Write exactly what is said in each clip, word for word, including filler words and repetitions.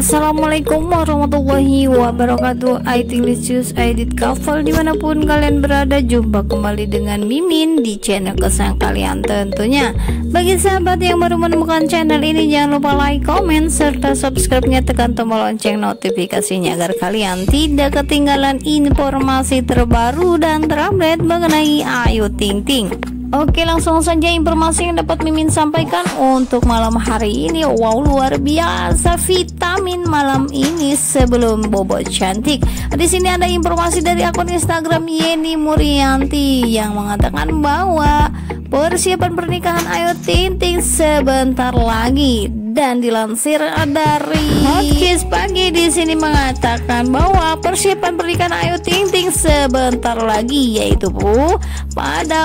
Assalamualaikum warahmatullahi wabarakatuh. I T Licious Edit Couple dimanapun kalian berada, jumpa kembali dengan Mimin di channel kesayangan kalian tentunya. Bagi sahabat yang baru menemukan channel ini, jangan lupa like, comment, serta subscribe-nya, tekan tombol lonceng notifikasinya agar kalian tidak ketinggalan informasi terbaru dan terupdate mengenai Ayu Ting Ting. Oke, langsung saja informasi yang dapat Mimin sampaikan untuk malam hari ini. Wow, luar biasa vitamin malam ini sebelum bobo cantik. Di sini ada informasi dari akun Instagram Yeni Murianti yang mengatakan bahwa persiapan pernikahan Ayu Ting Ting sebentar lagi. Dan dilansir dari Hotkeys Pagi di sini mengatakan bahwa persiapan pernikahan Ayu Ting Ting sebentar lagi, yaitu Bu pada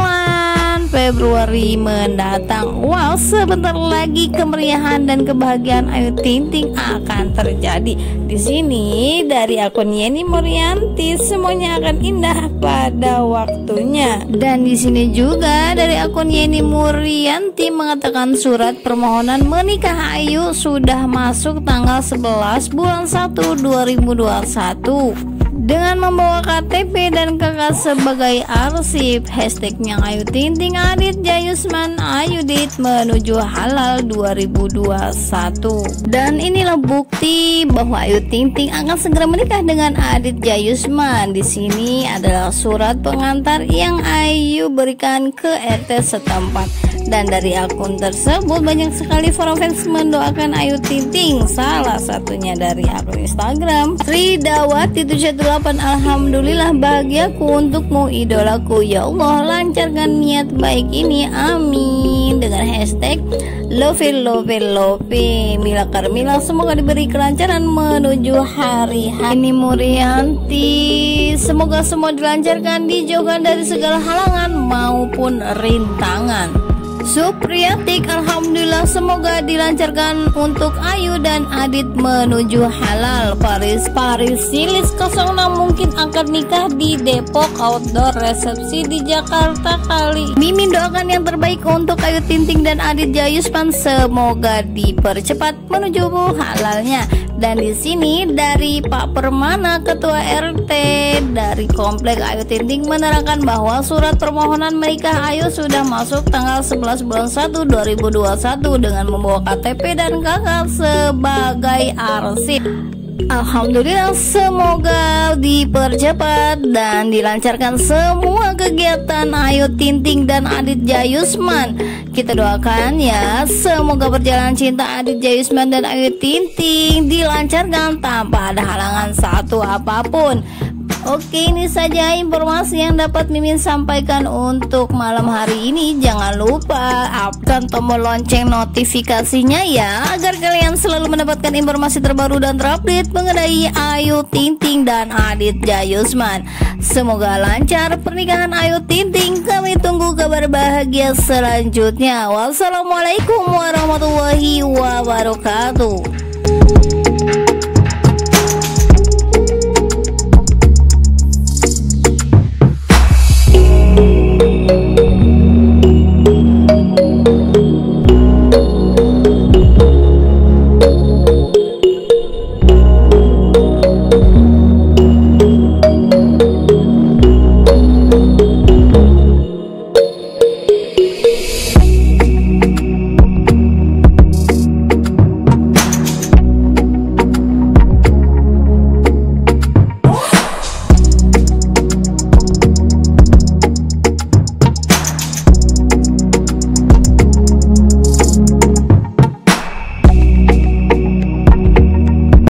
bulan Februari mendatang. Wow, sebentar lagi kemeriahan dan kebahagiaan Ayu Ting Ting akan terjadi. Di sini dari akun Yeni Murianti, semuanya akan indah pada waktunya. Dan di sini juga dari akun Yeni Murianti mengatakan surat permohonan menikah Ayu sudah masuk tanggal sebelas bulan satu dua ribu dua puluh satu dengan membawa K T P dan kakak sebagai arsip. Hashtagnya Ayu Ting Ting Aditya Yusman Ayudit menuju halal dua ribu dua puluh satu. Dan inilah bukti bahwa Ayu Ting Ting akan segera menikah dengan Aditya Yusman. Di sini adalah surat pengantar yang Ayu berikan ke R T setempat. Dan dari akun tersebut banyak sekali para fans mendoakan Ayu Ting Ting. Salah satunya dari akun Instagram Ridawati tujuh delapan. Alhamdulillah bahagiaku untukmu idolaku, ya Allah lancarkan niat baik ini, amin. Dengan hashtag love love love Mila Karmila, semoga diberi kelancaran menuju hari Hani Murianti. Semoga semua dilancarkan, dijauhkan dari segala halangan maupun rintangan. Supriyatik, alhamdulillah semoga dilancarkan untuk Ayu dan Adit menuju halal. Paris Paris Silis nol enam mungkin akan nikah di Depok, outdoor resepsi di Jakarta kali. Mimin doakan yang terbaik untuk Ayu Ting Ting dan Aditya Yusman, semoga dipercepat menuju halalnya. Dan di sini dari Pak Permana, Ketua R T dari Komplek Ayu Ting Ting menerangkan bahwa surat permohonan menikah Ayu sudah masuk tanggal sebelas bulan satu dua ribu dua puluh satu dengan membawa K T P dan kakak sebagai arsip. Alhamdulillah semoga dipercepat dan dilancarkan semua kegiatan Ayu Ting Ting dan Aditya Yusman. Kita doakan ya, semoga perjalanan cinta Aditya Yusman dan Ayu Ting Ting dilancarkan tanpa ada halangan satu apapun. Oke, ini saja informasi yang dapat Mimin sampaikan untuk malam hari ini. Jangan lupa aktifkan tombol lonceng notifikasinya ya, agar kalian selalu mendapatkan informasi terbaru dan terupdate mengenai Ayu Ting Ting dan Aditya Yusman. Semoga lancar pernikahan Ayu Ting Ting. Kami tunggu kabar bahagia selanjutnya. Wassalamualaikum warahmatullahi wabarakatuh.